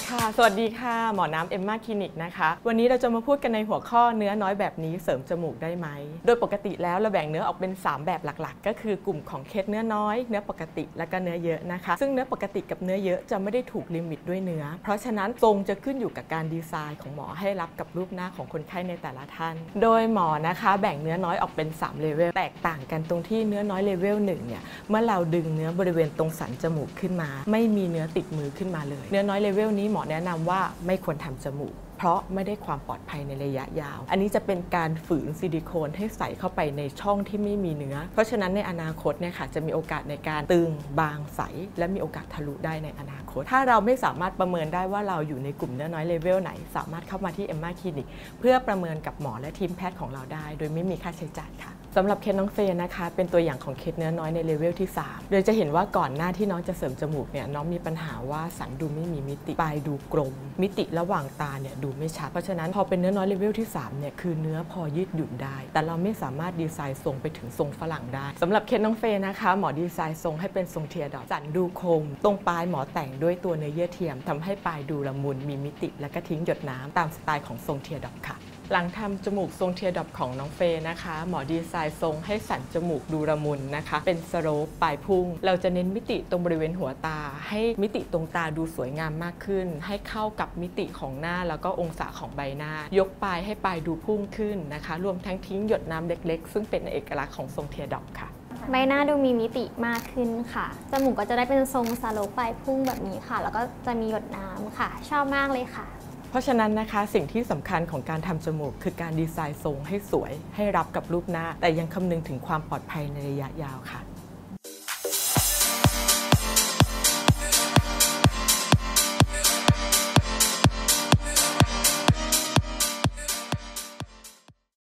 ค่ะสวัสดีค่ะหมอน้ำเอมม่าคลินิกนะคะวันนี้เราจะมาพูดกันในหัวข้อเนื้อน้อยแบบนี้เสริมจมูกได้ไหมโดยปกติแล้วเราแบ่งเนื้อออกเป็น3แบบหลักๆก็คือกลุ่มของเคสเนื้อน้อยเนื้อปกติและก็เนื้อเยอะนะคะซึ่งเนื้อปกติกับเนื้อเยอะจะไม่ได้ถูกลิมิตด้วยเนื้อเพราะฉะนั้นทรงจะขึ้นอยู่กับการดีไซน์ของหมอให้รับกับรูปหน้าของคนไข้ในแต่ละท่านโดยหมอนะคะแบ่งเนื้อน้อยออกเป็น3เลเวลแตกต่างกันตรงที่เนื้อน้อยเลเวล1เนี่ยเมื่อเราดึงเนื้อบริเวณตรงสันจมูกขึ้นมาไม่มีเนื้อติดมือขึ้นมาเลยเนื้อน้อยเลเวลนี้หมอแนะนำว่าไม่ควรทำจมูกเพราะไม่ได้ความปลอดภัยในระยะยาวอันนี้จะเป็นการฝืนซิลิโคนให้ใส่เข้าไปในช่องที่ไม่มีเนื้อเพราะฉะนั้นในอนาคตเนี่ยค่ะจะมีโอกาสในการตึงบางใสและมีโอกาสทะลุได้ในอนาคตถ้าเราไม่สามารถประเมินได้ว่าเราอยู่ในกลุ่มเนื้อน้อยเลเวลไหนสามารถเข้ามาที่เอมม่าคลินิกเพื่อประเมินกับหมอและทีมแพทย์ของเราได้โดยไม่มีค่าใช้จ่ายค่ะสำหรับเคสน้องเฟย์นะคะเป็นตัวอย่างของเคสเนื้อน้อยในเลเวลที่3โดยจะเห็นว่าก่อนหน้าที่น้องจะเสริมจมูกเนี่ยน้องมีปัญหาว่าสันดูไม่มีมิติปลายดูกลมมิติระหว่างตาเนี่ยดูไม่ชัดเพราะฉะนั้นพอเป็นเนื้อน้อยเลเวลที่3เนี่ยคือเนื้อพอยืดหยุ่นได้แต่เราไม่สามารถดีไซน์ทรงไปถึงทรงฝรั่งได้สำหรับเคสน้องเฟย์นะคะหมอดีไซน์ทรงให้เป็นทรงเทียร์ดอปสันดูคมตรงปลายหมอแต่งด้วยตัวเนื้อเยื่อเทียมทำให้ปลายดูละมุนมีมิติและก็ทิ้งหยดน้ำตามสไตล์ของทรงเทียร์ดอปค่ะหลังทำจมูกทรงเทียร์ดอปของน้องเฟย์นะคะหมอดีไซน์ทรงให้สันจมูกดูละมุนนะคะเป็นสโลปปลายพุ่งเราจะเน้นมิติตรงบริเวณหัวตาให้มิติตรงตาดูสวยงามมากขึ้นให้เข้ากับมิติของหน้าแล้วก็องศาของใบหน้ายกปลายให้ปลายดูพุ่งขึ้นนะคะรวมทั้งทิ้งหยดน้ำเล็กๆซึ่งเป็นเอกลักษณ์ของทรงเทียร์ดอปค่ะใบหน้าดูมีมิติมากขึ้นค่ะจมูกก็จะได้เป็นทรงสโลปปลายพุ่งแบบนี้ค่ะแล้วก็จะมีหยดน้ำค่ะชอบมากเลยค่ะเพราะฉะนั้นนะคะสิ่งที่สำคัญของการทำจมูกคือการดีไซน์ทรงให้สวยให้รับกับรูปหน้าแต่ยังคำนึงถึงความปลอดภัยในระยะยาวค่ะ